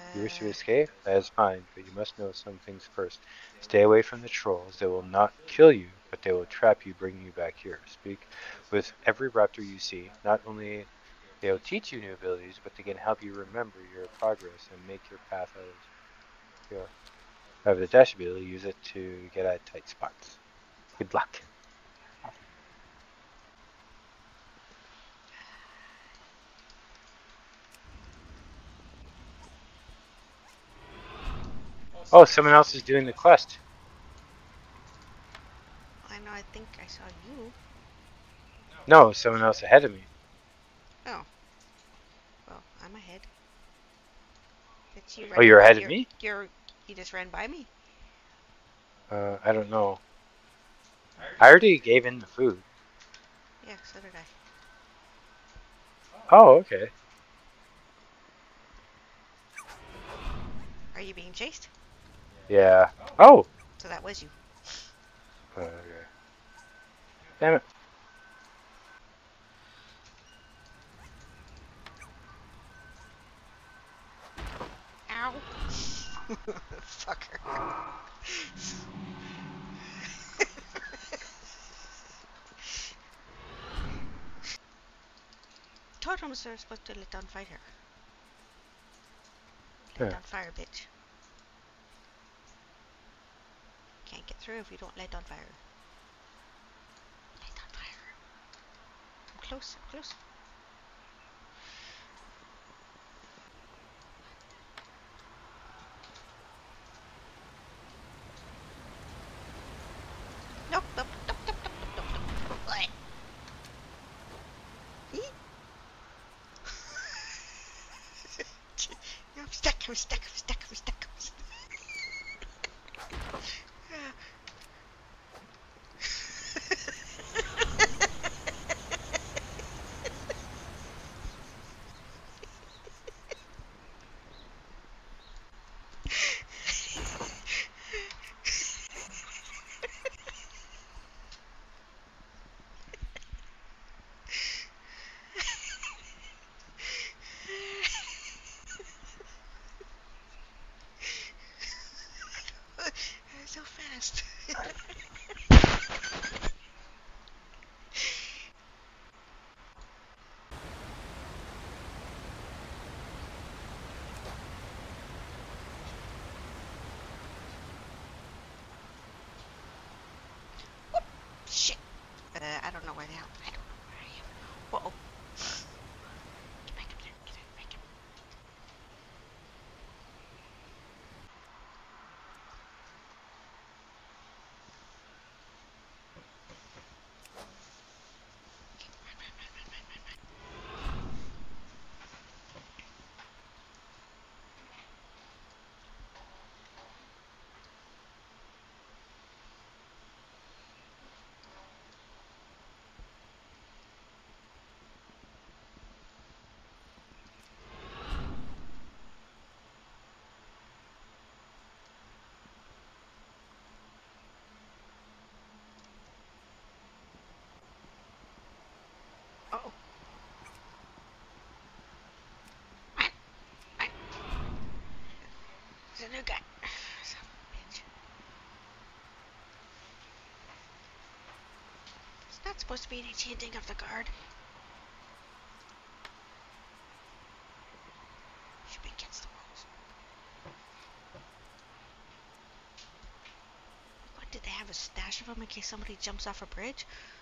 You wish to escape? That is fine, but you must know some things first. Stay away from the trolls. They will not kill you, but they will trap you, bringing you back here. Speak with every raptor you see. Not only they'll teach you new abilities, but they can help you remember your progress and make your path out of your. However, the dash ability, use it to get out of tight spots. Good luck. Oh, someone else is doing the quest. I know, I think I saw you. No, someone else ahead of me. Oh. Well, I'm ahead. It's you Oh, running you're by. ahead of me? You just ran by me. I don't know. I already gave in the food. Yeah, so did I. Oh, okay. Are you being chased? Yeah. Oh. So that was you. Okay. Damn it. Ow. Fucker. Totems are supposed to let down fire. Let Huh. down fire, bitch. Can't get through if you don't let down fire. Let down fire. I'm close, I'm close. Nope, nope, nope, nope, nope, nope, nope, nope. Blech. I'm stuck, I'm stuck, I'm stuck, I'm stuck, I'm stuck. So fast. Shit. I don't know where they are. I don't know where I am. Whoa. Get back up there. Get back up. Okay, run, run, run, run, run, run, run. Uh-oh. Run, run. There's a new guy. Son of a bitch. It's not supposed to be any chanting of the guard. Should be against the rules. What, did they have a stash of them in case somebody jumps off a bridge?